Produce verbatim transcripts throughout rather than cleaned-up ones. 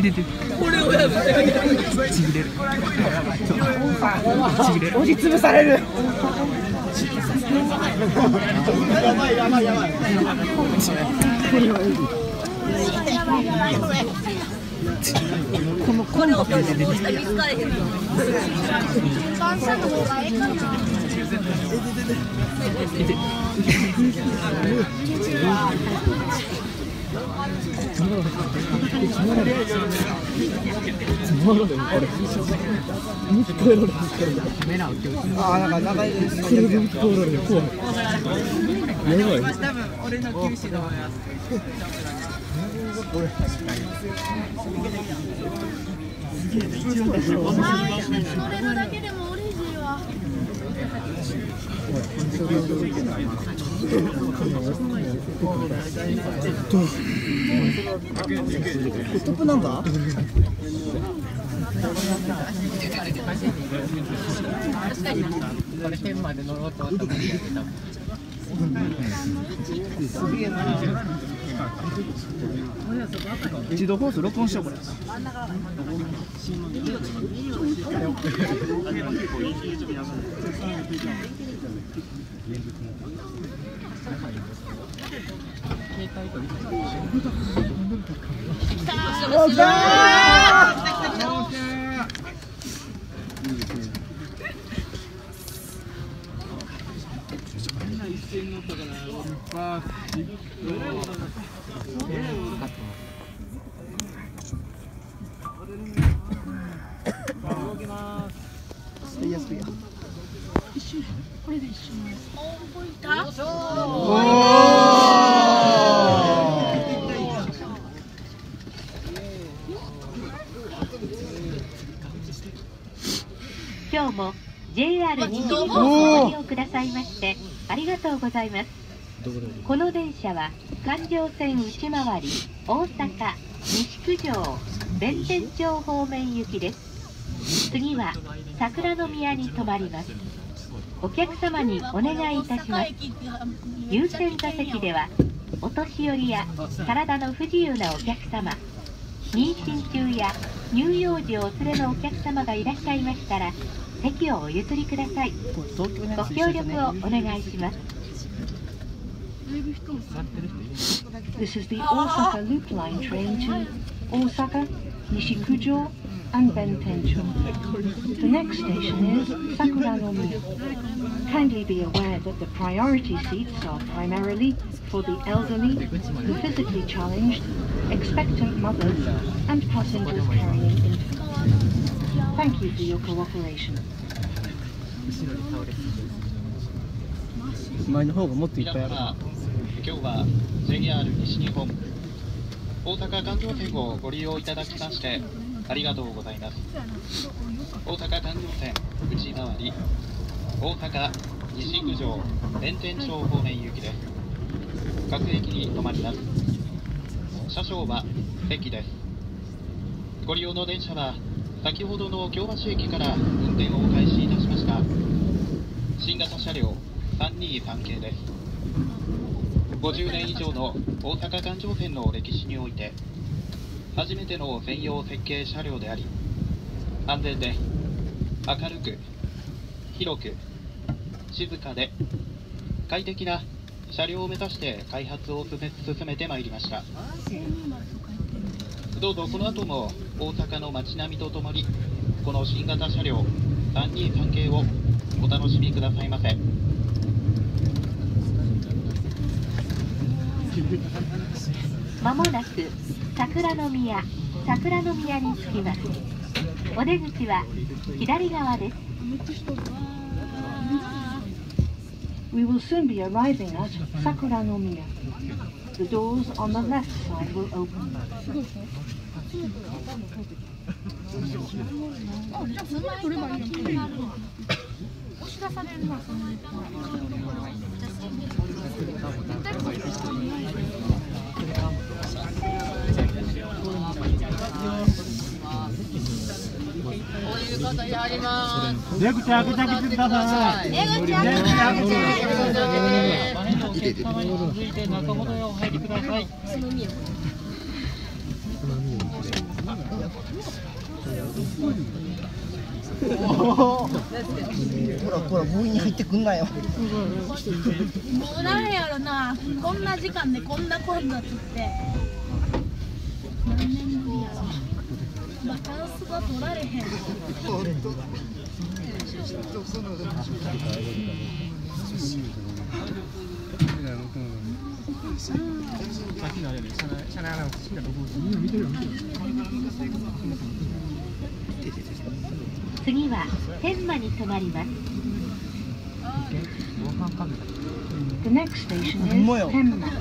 てて。これをやる。ちぎれる。ちぎれる。押しつぶされる。やばいやばいやばい。このコンボで出てきた。ああ、なんか長いです。これで聞こえる。怖い。やばい。多分俺の厳しいと思います。 それのだけでも嬉しいわ。 トップナンバー？確かにこれ天まで乗ろうと思った。すげえな。一度放送録音しようこれ。 これで一緒に。おー、いた。 今日も ジェイアール 西日本をご利用くださいましてありがとうございます。この電車は環状線内回り大阪西九条弁天町方面行きです。次は桜宮に停まります。お客様にお願いいたします。優先座席ではお年寄りや体の不自由なお客様、妊娠中や乳幼児をお連れのお客様がいらっしゃいましたら席をお譲りください。ご協力をお願いします。 This is the Osaka Loop Line train to Osaka, Nishikujo, and Bentencho. The next station is Sakuranomiya. Kindly be aware that the priority seats are primarily for the elderly, the physically challenged, expectant mothers, and passengers carrying infants. Thank you for your cooperation. 前の方がもっといっぱいある。 今日は ジェイアール 西日本大阪環状線をご利用いただきましてありがとうございます。大阪環状線内回り大阪西九条弁天町方面行きです。各駅に停まります。車掌は関です。ご利用の電車は先ほどの京橋駅から運転を開始いたしました。新型車両さんにーさん系です。ごじゅうねん以上の大阪環状線の歴史において初めての専用設計車両であり、安全で明るく広く静かで快適な車両を目指して開発を進めてまいりました。どうぞこの後も大阪の街並みとともにこの新型車両さんにーさん系をお楽しみくださいませ。 まもなく桜宮桜宮に着きます。お出口は左側です。 We will soon be arriving at Sakuranomiya. The doors on the left side will open. あ、じゃあその前取ればいいの。押し出されるな、その前。絶対これ。こういうことやります。 出口開けてあげてください。 出口開けてあげて。 前のお客様に続いて中ほどへお入りください。 ほらほら、強引に入ってくんなよ。 もうなんやろな、こんな時間でこんな混雑って何年ぶりやろ。バカンスが取られへん。 次は天満に停まります。 The next station is Tenma. あ、ほんまや。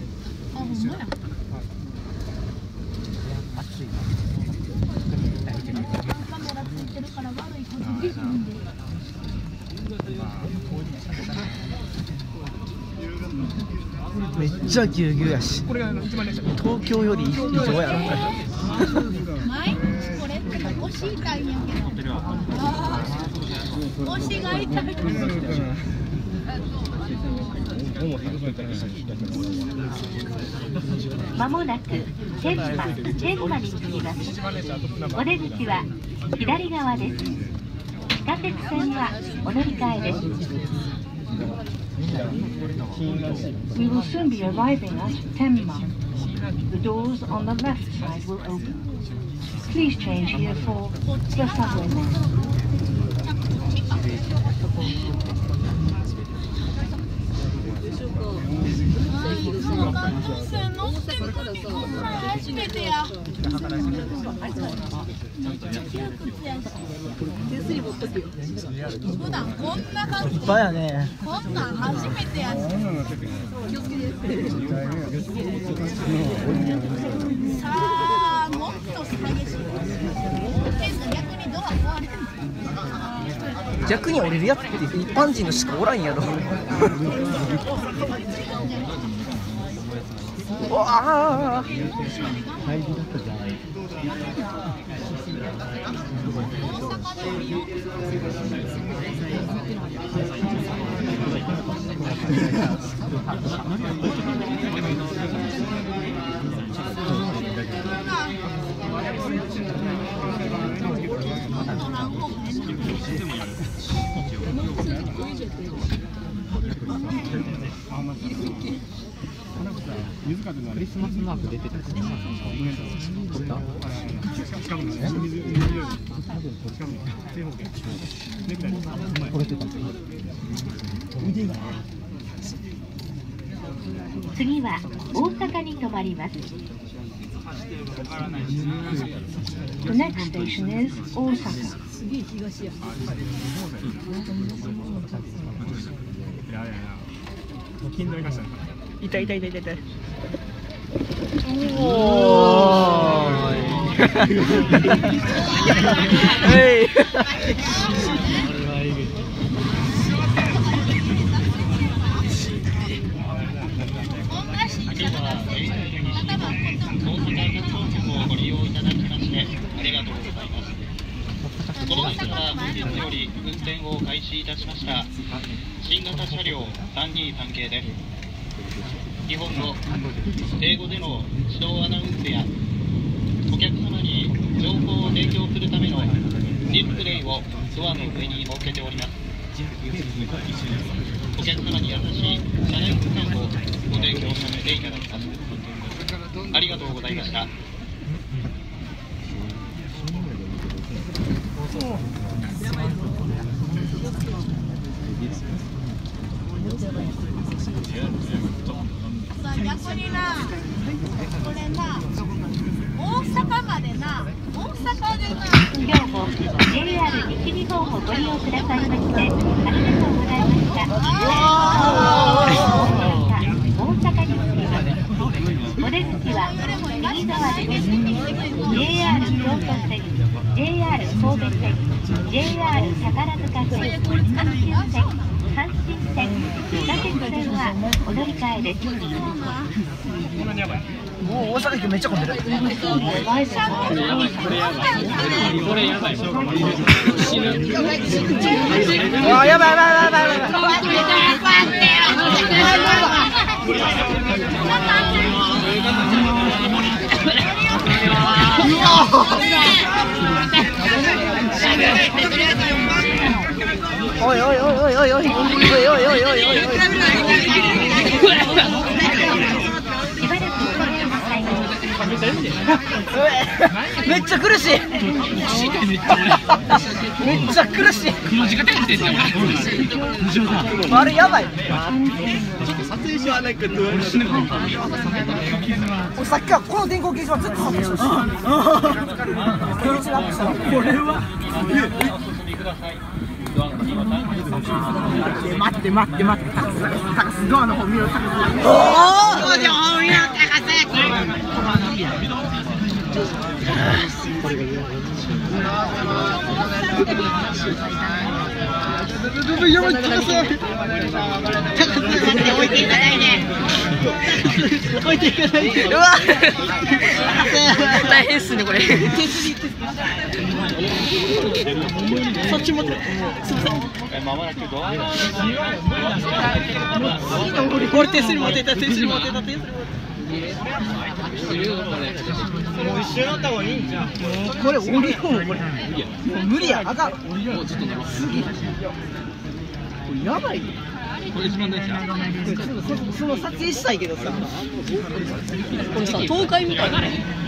カメラついてるから悪いことできるんで。 めっちゃぎゅうぎゅうやし、東京より異常やろ。 毎日これって腰痛いんやけど。腰が痛い。 まもなく天満天満に着きます。お出口は左側です。地下鉄線はお乗り換えです。 We will soon be arriving at Tenma. The doors on the left side will open. Please change here for the subway next. 初めてや。普段こんな感じ。 いっぱいやね。 こんなん初めてやし。さあ、もっと激しい。逆にドア壊れてる。 逆に降りるやつって一般人のしかおらんやろ。わあ。 水風のクリスマスマーク出てた。近くのね。水水近くの正方形。ネクタイこれてた。 次は大阪に停まります。 The next station is Osaka. 金土いましたね。 いたいたいたいたいた。おーい。はい。 ご利用いただきましてありがとうございます。この電車は本日より運転を開始いたしました新型車両さんにさん系です。日本語、英語での自動アナウンスやお客様に情報を提供するためのディスプレイをドアの上に設けております。お客様に優しい車内空間をご提供させていただきます。ありがとうございました。 逆にな、これな、大阪までな、大阪でな。 今日も ジェイアール 西日本をご利用くださいましてありがとうございました。大阪に着きます。お出口は右側です。ジェイアール 京都線、ジェイアール 神戸線、ジェイアール 宝塚線、阪急線、阪神線、地下鉄線はお乗り換えです。 もう大阪駅めっちゃ混んでる。 これやばい。死ぬ。 あ、やばいやばいやばいやばいやばい。 いおいおいおいおいおいおいおい。めっちゃ苦しい。めっちゃ苦しい。あれやばい。撮影しはないけど。さっきはこの電光掲示板ずっと撮影してた。これは。待って待って待って高須ドアの方見ろ。おお。やばい、高須。置いていかないで。置いていかないで。うわ。大変っすねこれ。そっち持って。まもなくドアが。これ手すり持ってた、手すり持ってた、手すり持ってた。もう一緒になった方がいいんじゃん。これ降りようこれ。もう無理や、あかん。降りようちょっとすぎ。これやばい。これ一番大事。その撮影したいけどさ。これさ東海みたいな。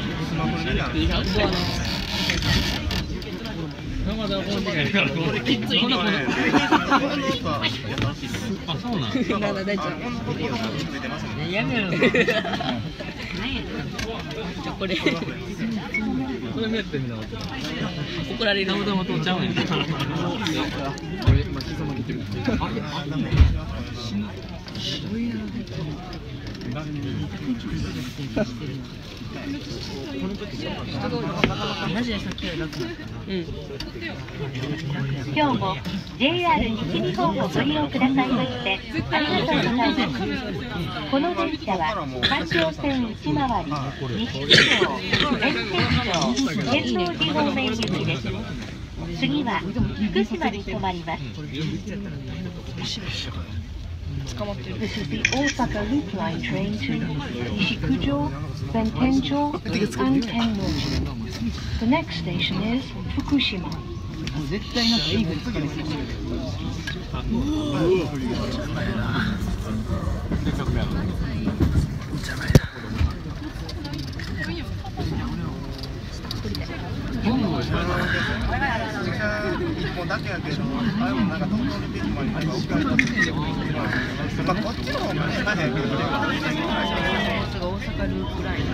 まだ本人がいるからこれきついね。あ、そうなん。なんだ大丈夫。やめろ。これ。これ見やってみな。怒られる。たまたま通っちゃうねん。これ今膝曲げてる。 今日も ジェイアール 西日本をご利用くださいましてありがとうございます。この電車は環状線内回り、西九条、弁天町、天王寺方面行きです。次は福島に停まります。 This is the Osaka Loop Line train to Nishikujo, Bentencho, and Tennoji. The next station is Fukushima. 絶対なんかいいことつける。一本だけやけど、あれもなんか東京オリンピックまであればお金取ってる。まあこっちの方がね、大変やけど、これが大阪ループライン。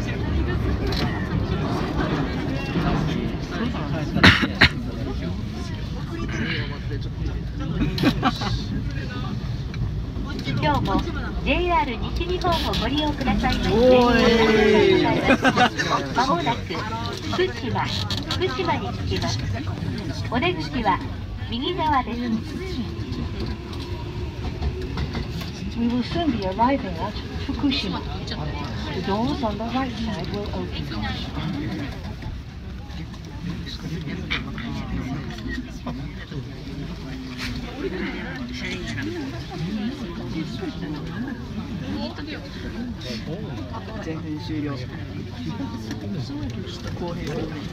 今日も ジェイアール 西日本をご利用くださいましてまもなく福島、福島に着きます。お出口は右側です。 We will soon be arriving at Fukushima. The doors on the right side will open. 前編終了。後編。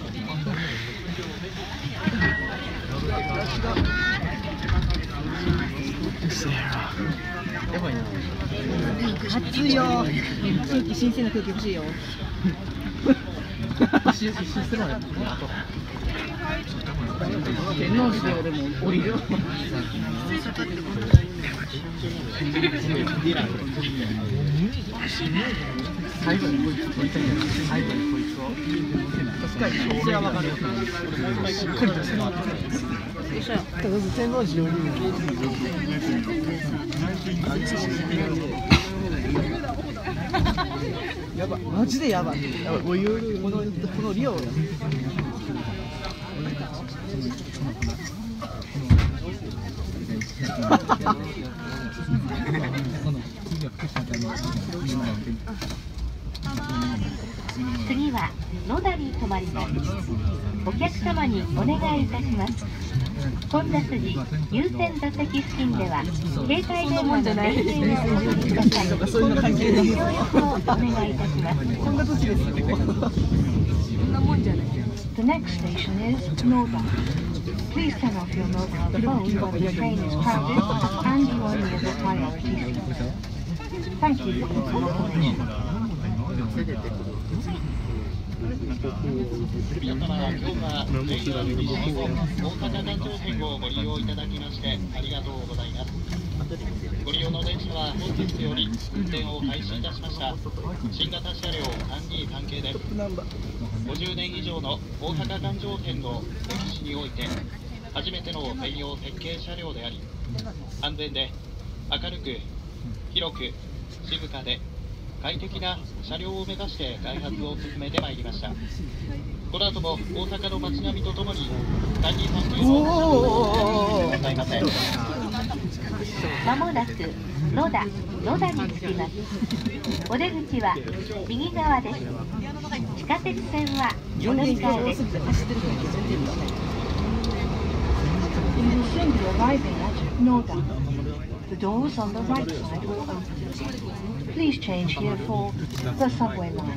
やばいな。暑いよ。空気新鮮な空気欲しいよ。天王寺でも降りるよ。最後にこいつ取りたいんだけど、最後にこいつを確かにそれは分かる。しっかりとして回ってる。天王寺よりもやばい、マジでやばい。やばい、このこのリオや。 次は野田に停まります。お客様にお願いいたします。混雑時、優先座席付近では携帯電話の電源をお切りください。ご協力をお願いいたします。 The next station is Noda. Please turn off your mobile phone when the train is crowded and you are near the priority seat. Thank you for your cooperation. 皆様、今日は ジェイアール 西日本大阪環状線をご利用いただきましてありがとうございます。ご利用の電車は本日より運転を開始いたしました新型車両さんに関係です。ごじゅうねん以上の大阪環状線の歴史において初めての専用設計車両であり、安全で明るく広く静かで快適な車両を目指して開発を進めてまいりました。この後も大阪の街並みとともに大人産業をございません。 まもなく野田野田に着きます。お出口は右側です。地下鉄線はお乗り換えです。 You will soon be arriving at Noda. The doors on the right side will open. Please change here for the subway line.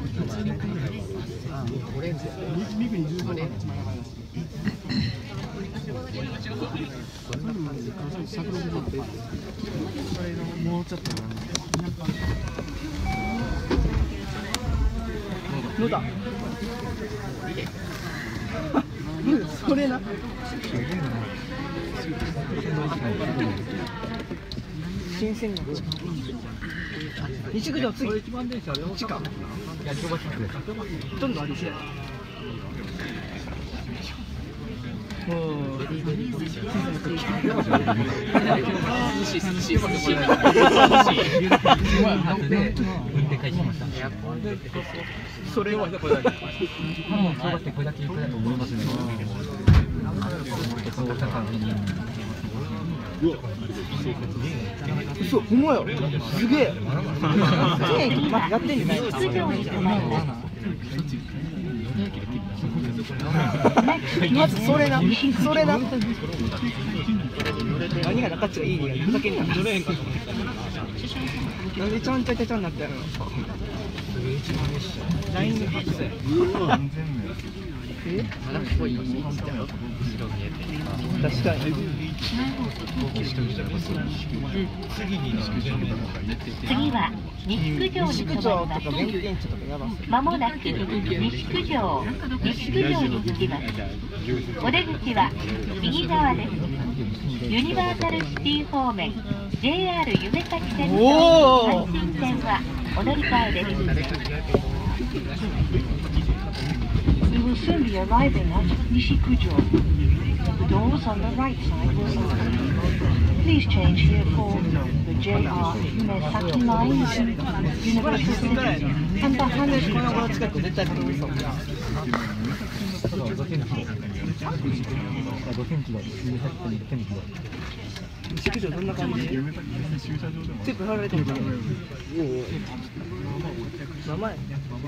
もうちょっとのだそれな新鮮な西口の次地下どんどんありそうやもうそれはこれだけこれだけこれだと思いますね。嘘、ほんまや。すげえ。やってんじゃない。まずそれな、それな。何が中っちがいいね。ふざけんな。どれへんか。なんでちゃんちゃちゃちゃになったの。ラインの発生。え？確かに。 次は西九条に停まります。まもなく西九条西九条に着きます。お出口は右側です。ユニバーサルシティ方面 ジェイアール 夢咲線と阪神線はお乗り換えです。 We will soon be arriving at Nishikujo. The doors on the right side will open. Please change here for the J R Umesaki Line, Universal City, and the Haneda. 西九条どんな感じ？テープ貼られてるじゃん。名前。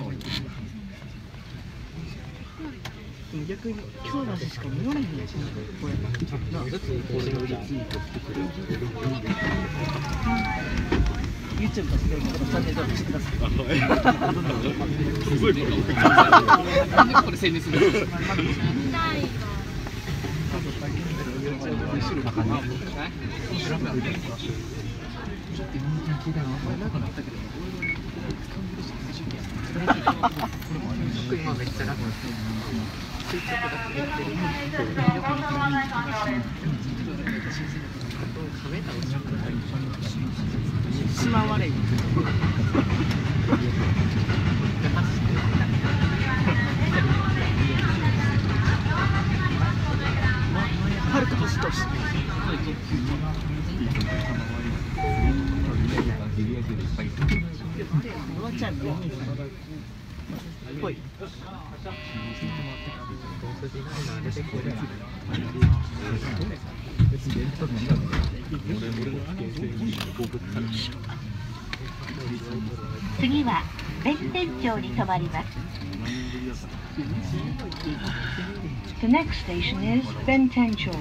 でも逆に京橋しか見られへんやつこれ。YouTube としてチャンネル登録してください。これ宣伝する。島悪い。はるか星とし。ぽい。 次は弁天町に停まります。 The next station is Bentencho.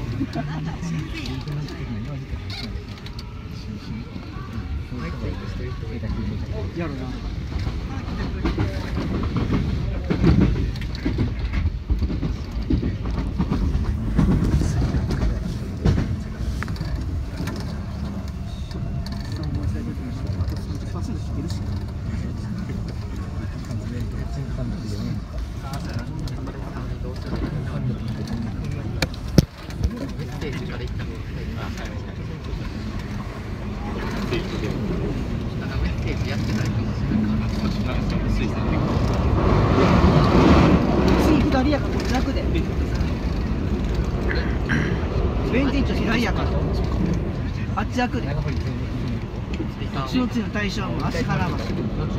やるな。 次左やからこっち楽でベンチンチョ左やからあっち楽で後ろ次の対象も足からまし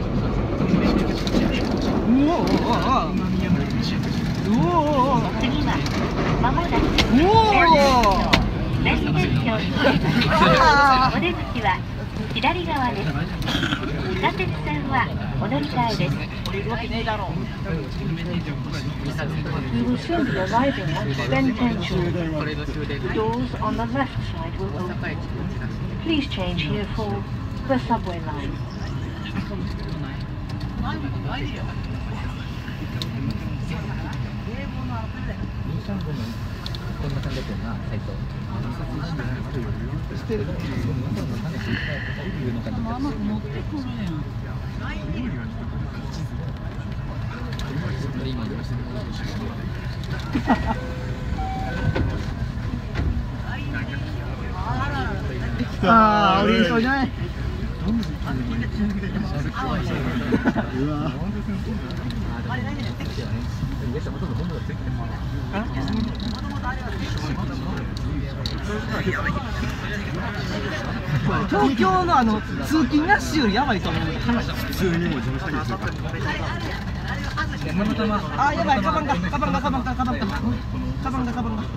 うおおおおうおお次はまもなくおお連結橋に出ます。お出口は左側です。地下鉄線はお乗り換えです。 降りるわけねえだろ You will soon be arriving at Bentention. The doors on the left side will open. Please change here for the subway line. こんな感じだったよな、最初。してるの。まあまあ持ってくるやん。 ああ、降りそうじゃない。 うわ。 東京のあの通勤ラッシュよりやばいと思う。 普通にもう事務作業するから。 あ、やばい、カバンが、カバンが、カバンが、カバンが、カバンが、カバンが。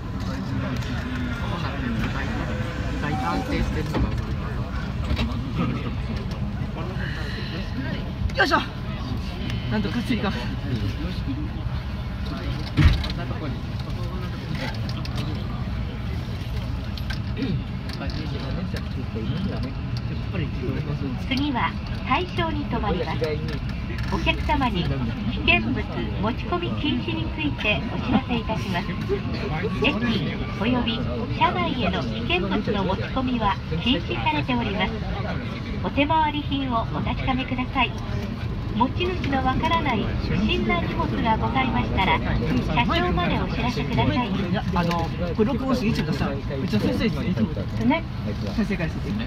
よいしょ。なんとかつりか。 次は対象に停まります。お客様に危険物持ち込み禁止についてお知らせいたします。駅および車内への危険物の持ち込みは禁止されております。お手回り品をお確かめください。持ち主のわからない不審な荷物がございましたら車掌までお知らせください。 あの、これ録音して YouTube 出したら、めっちゃ先生ですね。 The next 先生から説明。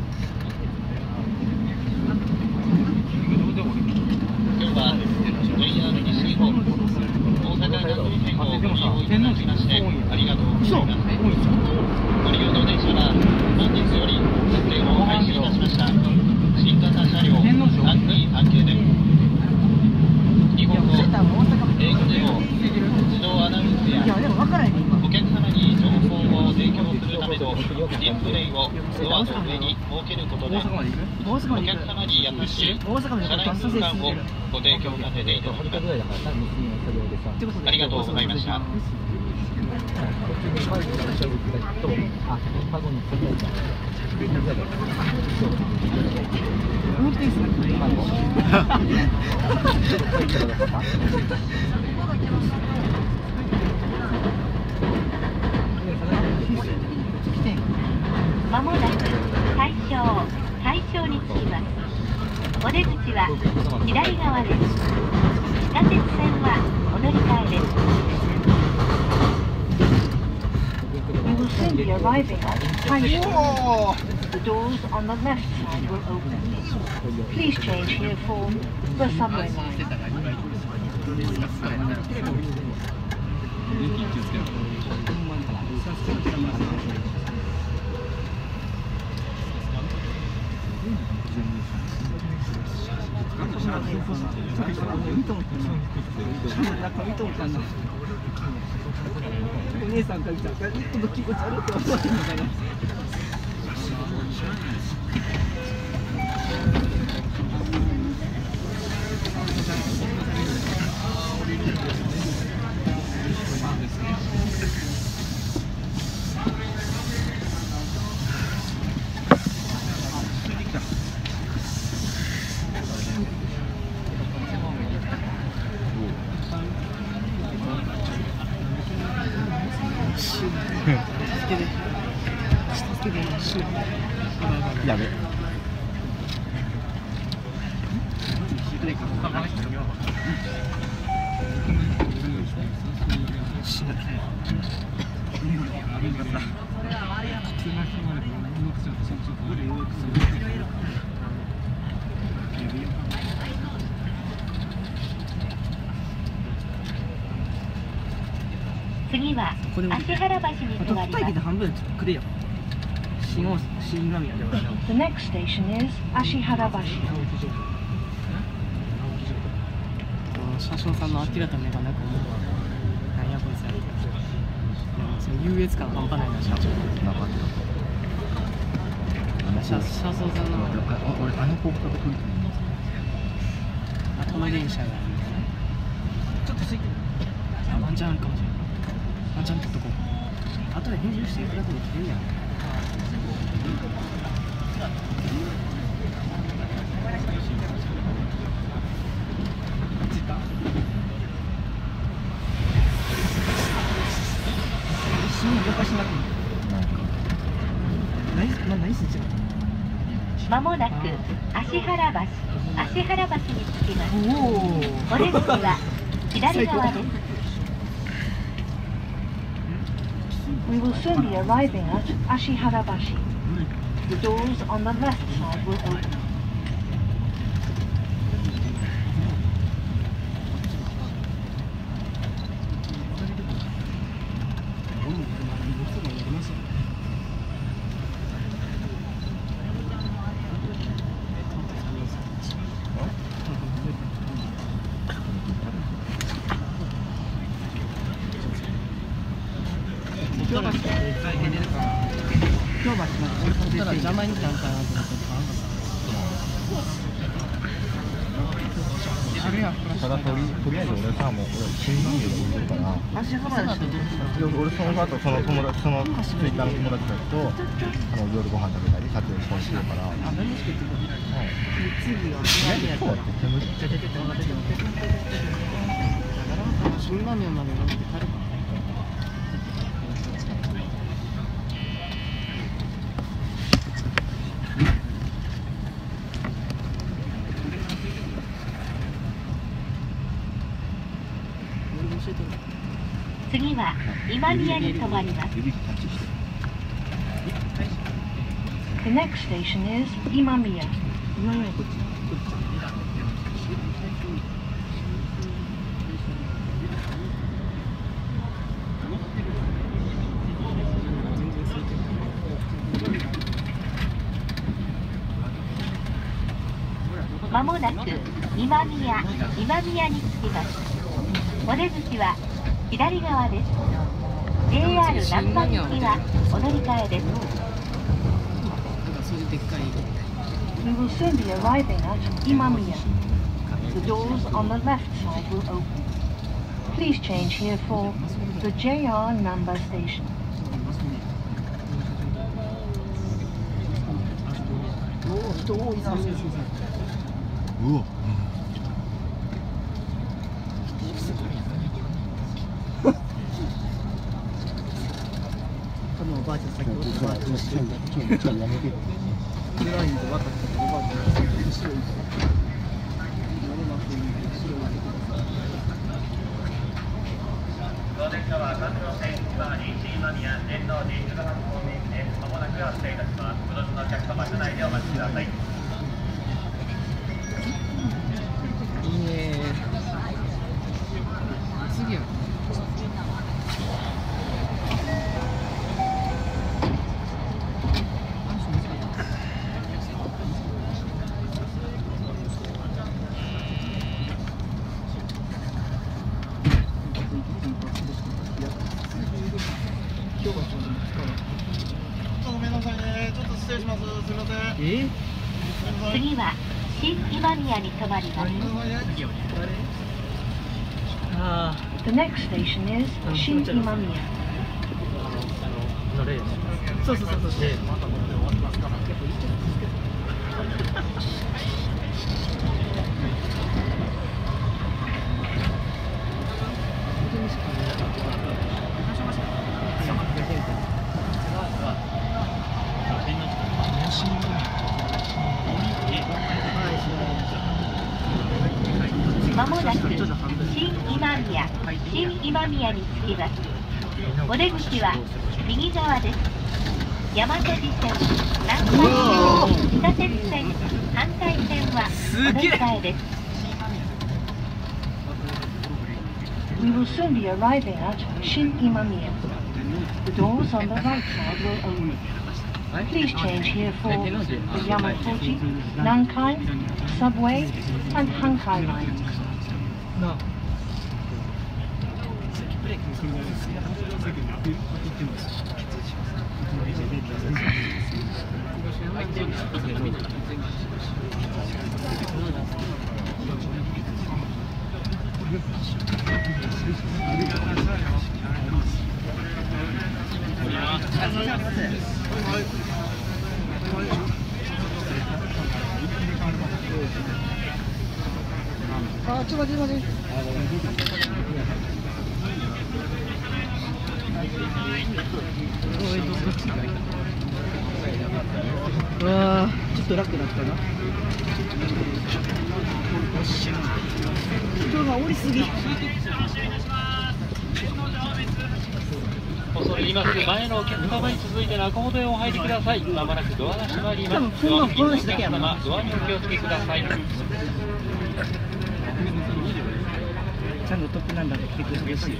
今日は ジェイアール 西日本大阪南部線をご利用いただきましてありがとうございます。ご利用の電車は本日より運転を開始いたしました。新型車両さんにさん系で日本語、英語での自動アナウンスやお客様に情報を提供するためのディスプレイをドアの上に設けることでお客様に優しい車内空間をご提供させていただきます。ありがとうございました。 まもなく対象対象に着きます。お出口は左側です。地下鉄線はお乗り換えです。 You will soon be arriving at Taisho. The doors on the left side will open. Please change here for the subway line. お姉さんから来たら、この気持ち悪いって思われるのかな。 やべ。 次は芦原橋に止まります。 半分くれよ。新大新神谷では。 The next station is Ashiharabashi. 車掌さんの呆れた目がなく思うわ。なんやこいつやって。その優越感半端ないな、社長。車車掌さんの。 俺あの子から来る。 あ、この電車や。ちょっと空いてる。あ、ワンチャンあるかもしれない。ワンチャン取っとこう。後で返事してくださいって言うやん。 まもなく芦原橋、芦原橋に着きます。お出口は左側です。 We will soon be arriving at Ashiharabashi. The doors on the left side will open. 京橋まで俺から邪魔にしたんかなと思ってただとりとりあえず俺さもう俺新聞で見てるから足幅だし俺その後その友達そのツイッターの友達たちとあの夜ご飯食べたり撮影したりしてるからあ何しか言ってくれ次は何やったら新ラーメンまで乗って帰るか次は今宮に停まります。 The next station is Imamiya. 今宮こっちまもなく今宮、今宮に着きます。お出口は左側です。ジェイアール 難波行きはお乗り換えです。 We will soon be arriving at Imamiya. The doors on the left side will open. Please change here for the J R Namba station. うわ多分おばあちゃん先ほどおばあちゃんちょっとやめてブラインド分かったおばあちゃん後ろ行く当電車は関東線内回り新今宮天王寺湯川方面行きです。まもなく発車いたします。ご乗車のお客様、車内でお待ちください。 いいね次はごめんなさいねちょっと失礼しますすみませんえ次は新今宮に停まります。 あ The next station is Shin Imamiya. そうそうそうそうまもなく新今宮新今宮に着きます。お出口は右側です。大和路線、南海線、北鉄線、反対線はお乗り換えです。 We will soon be arriving at Shin Imamiya. The doors on the right side will open. Please change here for the Yamafuji, Nankai, Subway, and Hankai lines. あ、ちょっと待って待って。うわー、ちょっと楽になったな。人が降りすぎ。 恐れ入ります。前のお客様に続いて中ほどへお入りください。まもなくドアが閉まります。ドア付近のお客様、ドアにお気をつけください。 ちゃんとトップなんだって来てくれて嬉しい。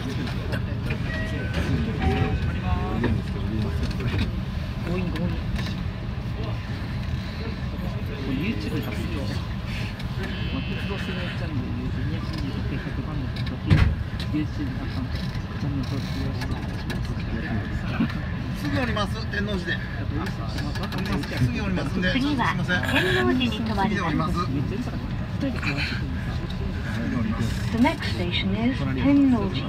強引強引。YouTube に出すと、鉄道生活チャンネル、ジュニアシリーズ計画バンドと YouTube アカウント、チャンネル登録よろしくお願いします。 すぐ降ります、天王寺で。すぐ降りますんで。 次は天王寺に停まります。 The next station is Tennoji.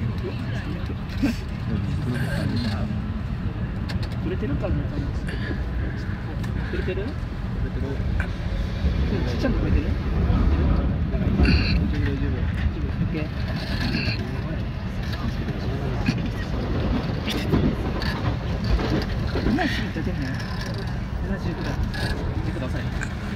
売れてるかみたいな。売れてる？ちっちゃく売れてる？何しに出てんの？同じぐらい。見てください。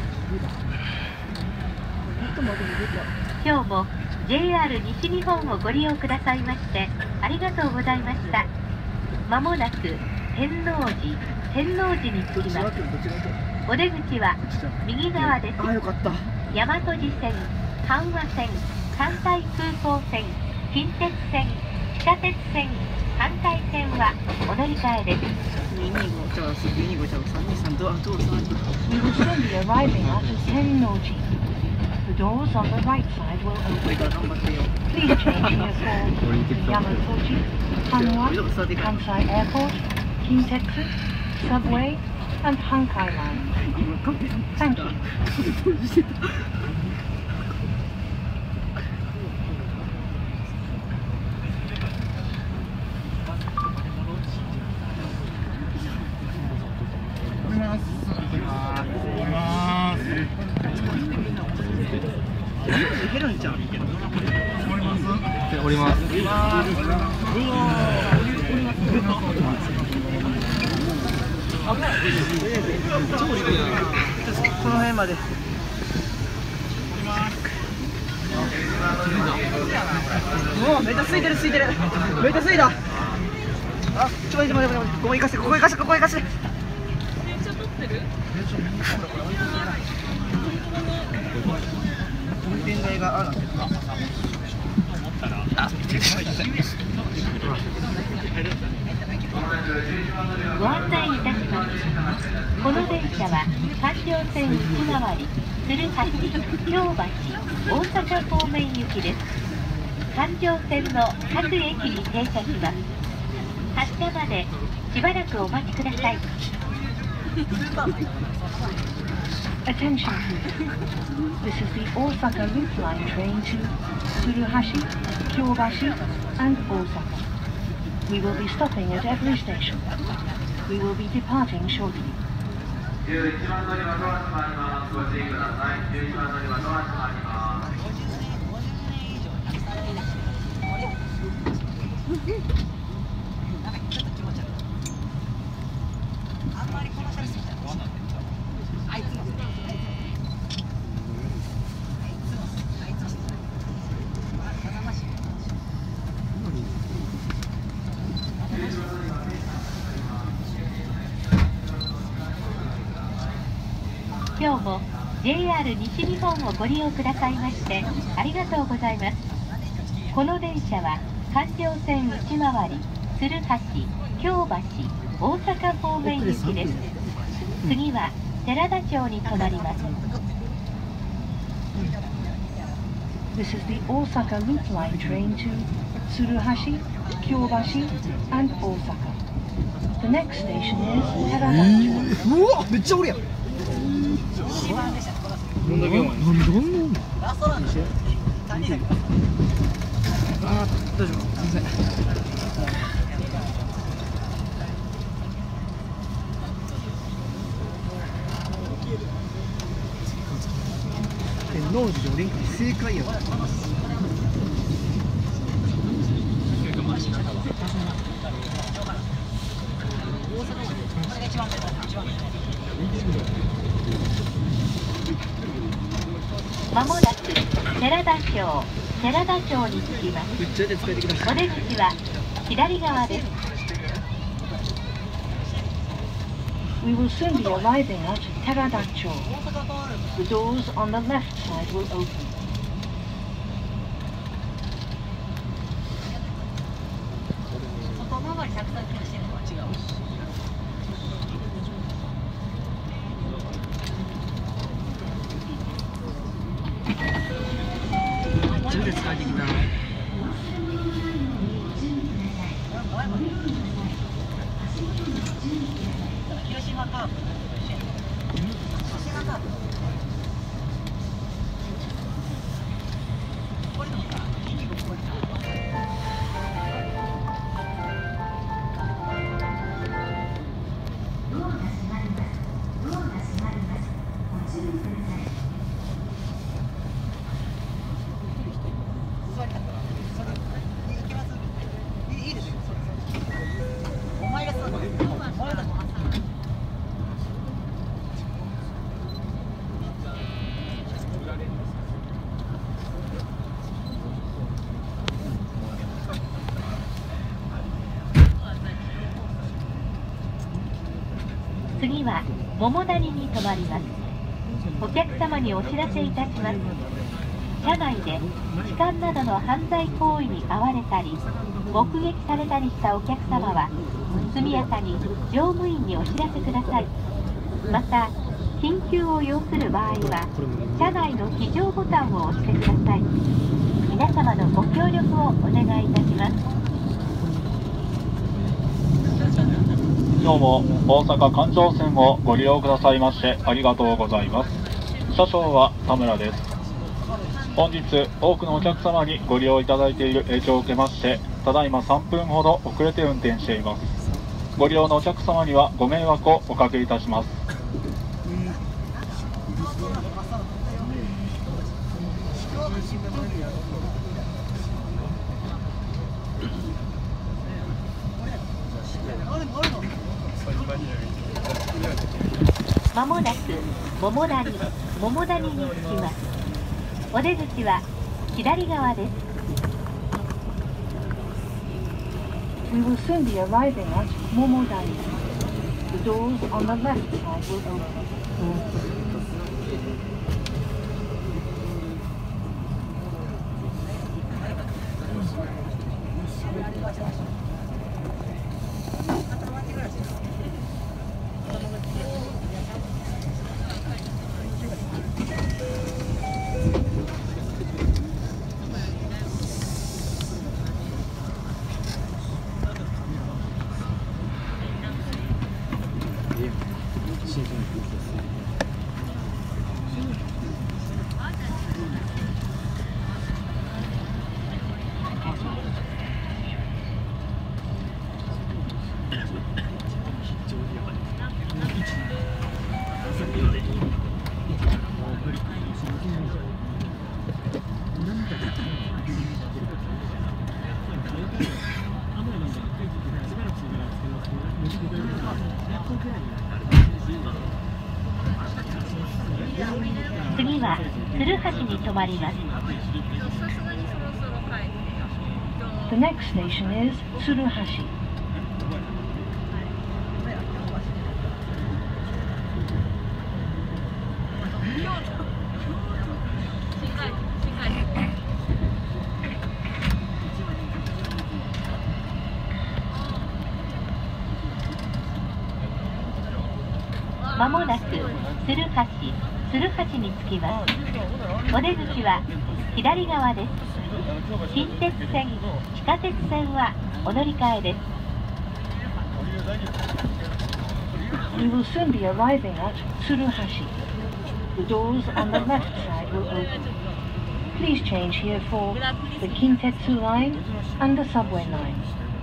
今日も ジェイアール 西日本をご利用くださいましてありがとうございました。まもなく天王寺天王寺に着きます。お出口は右側です。 あ、よかった。 大和路線、阪和線、関西空港線、近鉄線、地下鉄線、反対線はお乗り換えです。 にひゃくにじゅうご、じゃあにひゃくにじゅうご、じゃあさんびゃくにじゅうさんドアドアさん。 We will soon be arriving at Tennoji. The doors on the right side will open. Please change here for Yamafuji, Hanwa, Kansai Airport, Kintetsu, Subway, and Hankai lines. Thank you. いけるんちゃう？ 降ります。 この辺まで。もうめっちゃ空いてる空いてる。めっちゃ空いた。あ、ちょっと待って待って待って。ここ行かせてここ行かせてここ行かせて。運転台があるんですか。 ご案内いたします。この電車は環状線内回り鶴橋、京橋、大阪方面行きです。環状線の各駅に停車します。発車までしばらくお待ちください。 Attention please. This is the Osaka Loop Line train to Tsuruhashi, Kyobashi, and Osaka. We will be stopping at every station. We will be departing shortly. じゅういちばん乗り場ドア閉まります。ご注意ください。じゅういちばん乗り場ドア閉まります。 あんまりこのシャツすぎたらあいつのあいつのあいつのジェイアール 西日本をご利用くださいましてありがとうございます。この電車は環状線内回り鶴橋、京橋、大阪方面行きです。次は寺田町に停まります。 This is the Osaka Loop Line train to Tsuruhashi, Kyobashi, and Osaka. The next station is Teradacho. うわめっちゃおるやん。どんだけお前。なんでおんの？あー大丈夫。すいません。天王寺でおでん会正解やわ。 まもなく寺田町、寺田町に着きます。お出口は左側です。 We will soon be arriving at Teradacho. The doors on the left side will open. めっちゃ使いてきた。 次は桃谷に停まります。お客様にお知らせいたします。車内で痴漢などの犯罪行為に遭われたり目撃されたりしたお客様は速やかに乗務員にお知らせください。また緊急を要する場合は車内の非常ボタンを押してください。皆様のご協力をお願いいたします。 今日も大阪環状線をご利用くださいましてありがとうございます。車掌は田村です。本日多くのお客様にご利用いただいている影響を受けましてただいまさんぷんほど遅れて運転しています。ご利用のお客様にはご迷惑をおかけいたします。 まもなく桃谷、桃谷に着きます。お出口は左側です。 We will soon be arriving at Momodani. The doors on the left side will open. 次は鶴橋に停まります。 The next station is Tsuruhashi. Tsuruhashi まもなく鶴橋鶴橋に着きます。お出口は左側です。近鉄線地下鉄線はお乗り換えです。 We will soon be arriving at Tsuruhashi. The doors on the left side will open. Please change here for the Kintetsu line and the subway line.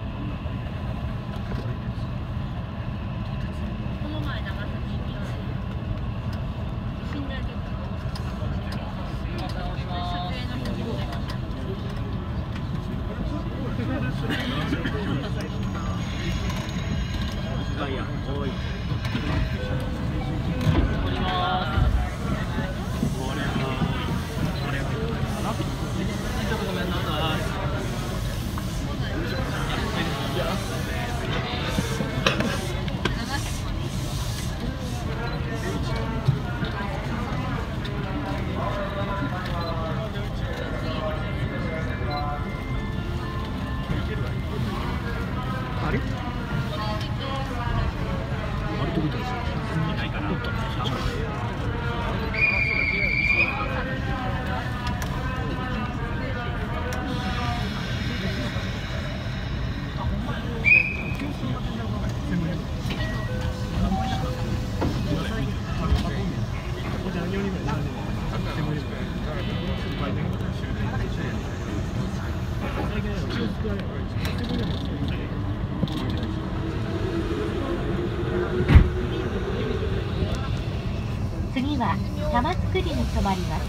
次は玉造に停まります。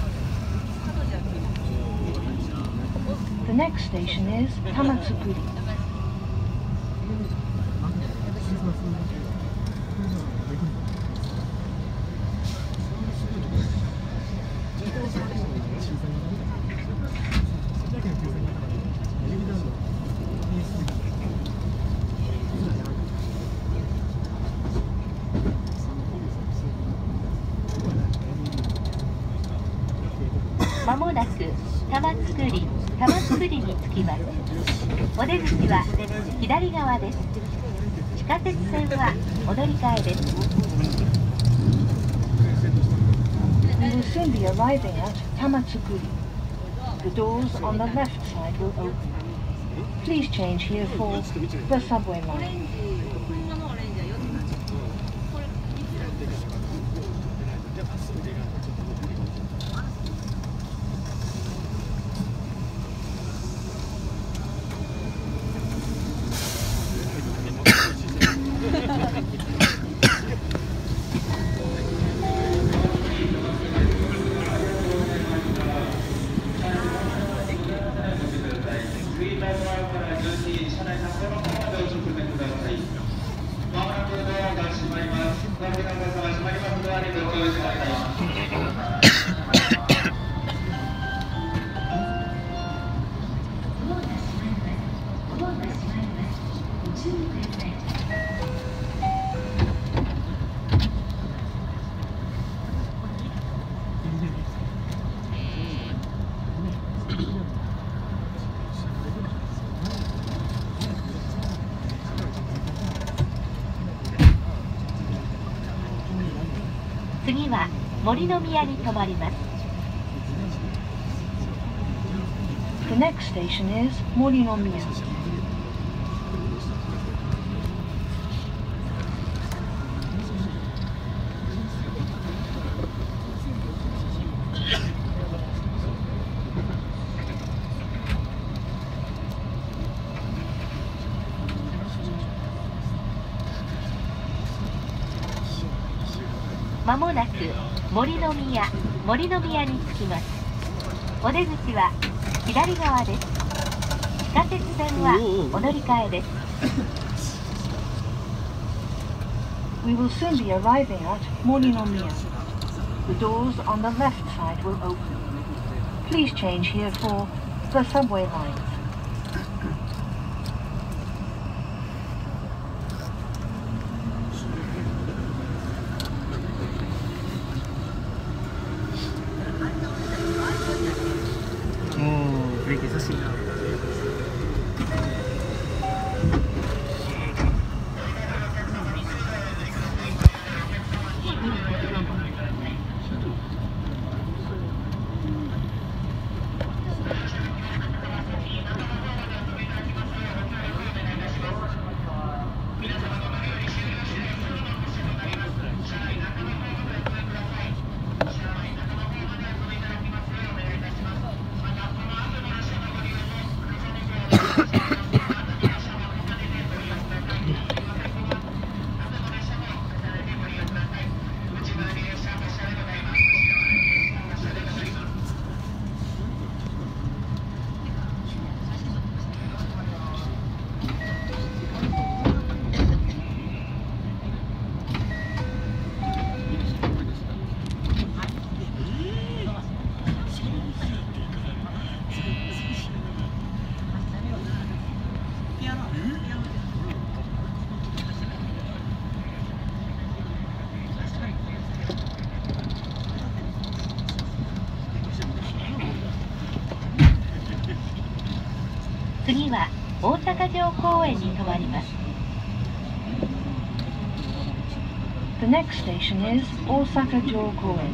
The next station is Tamatsukuri. まもなく玉造玉造に着きます。お出口は左側です。地下鉄線はお乗り換えです。 We will soon be arriving at Tamatsukuri. The doors on the left side will open. Please change here for the subway line. 次は森の宮に停まります。 The next station is Morinomiya. まもなく森の宮森の宮に着きます。お出口は左側です。地下鉄線はお乗り換えです。 We will soon be arriving at Morinomiya. The doors on the left side will open. Please change here for the subway lines. ブレーキ優しいな。 次は大阪城公園に停まります。 The next station is Osaka-jo Koen.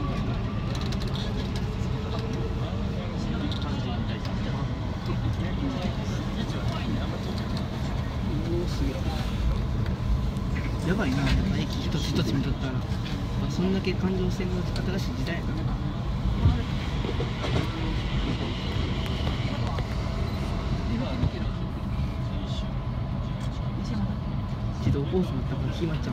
やばいな、駅一つ一つ見とったら、あ、そんだけ環状線の新しい時代やな。自動コースになったから決まっちゃう。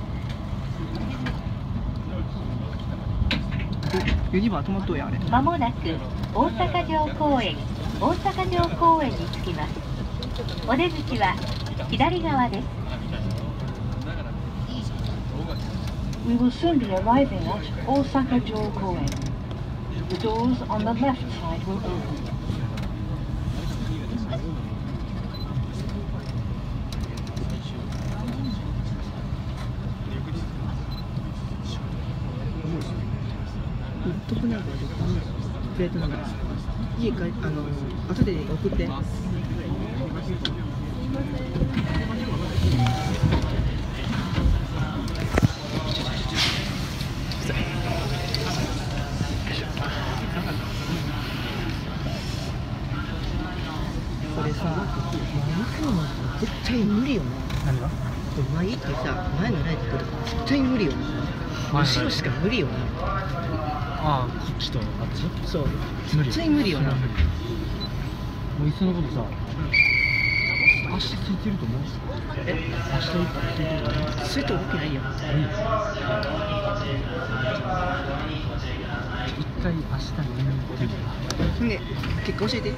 お、ユニバー止まっとうやあれ。 まもなく大阪城公園大阪城公園に着きます。お出口は左側です。 We will soon be arriving at Osaka-jo Koen. The doors on the left side will open. トップナンバーでプレートナンバーです。家帰あの後で送って。これさ、前の絶対無理よな。 何が？ 前ってさ、前のライト来る絶対無理よな。後ろしか無理よな。 ああ、こっちとあっち？ そう。絶対無理よな。 もういっそのことさ、足ついてると思う？ え？ 足ついてると思う？ そういったわけないやん。 一回明日に見に行ってる。 ほんで、結果教えて。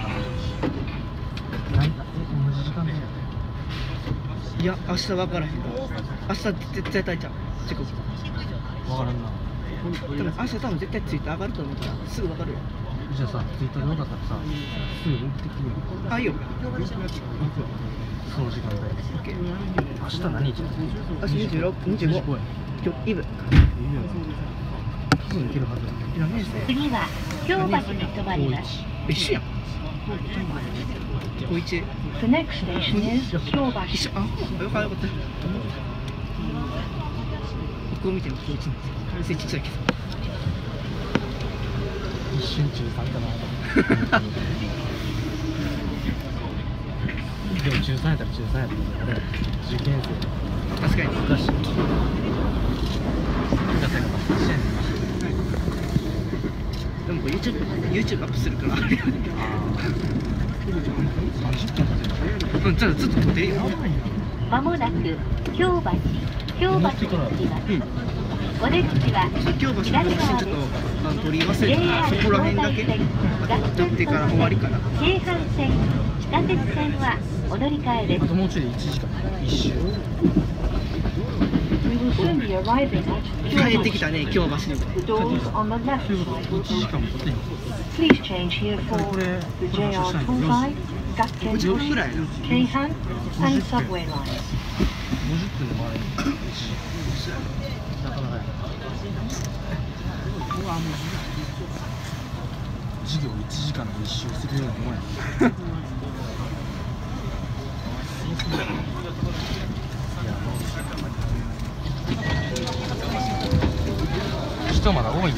何だ？え、同じ時間で？ いや、明日分からへん。明日絶対大ちゃう。時刻。 分からんな。 多分明日多分絶対ツイッター上がると思うから、すぐ分かるよ。 じゃあさ、ツイッターで分かったらさ、すぐ送ってくるよ。 あ、いいよ。 その時間で。 オッケー。 明日何日？ 明日にじゅうろく、にじゅうご。今日イブ。 多分行けるはずだ。 何年生？ 次は京橋に停まります。 一緒やん。高一。 The next station is 一 Kyobashi. 緒。あ、よかったよかった。こう見ても高一なんですよ。背ちっちゃいけど。 一瞬中さんかな。でも中さんやったら中さんやったら、受験生。 確かに。 だし。だからまあ、一緒やねんな。 でもこれ YouTube、YouTube アップするからあれやね。 さんじゅっぷんまで。 うん、じゃあずっと撮ってるよ。 まもなく京橋京橋に着きます。お出口は京橋の写真ちょっとあの撮り忘れた。そこら辺だけ撮ってから終わりかな。 京阪線地下鉄線はお乗り換えです。 あともうちょいでいちじかん。一周。 We will soon be arriving at 帰ってきたね、京橋に。 The doors on the left side will いちじかん open. も撮ってんの。 Please change here for the ジェイアール Tozai, ごじゅっぷんぐらいやな。 Keihan, and subway lines. ごじゅっぷんで回れる。なかなかや。授業いちじかんで一周するようなもんや。人まだ多い。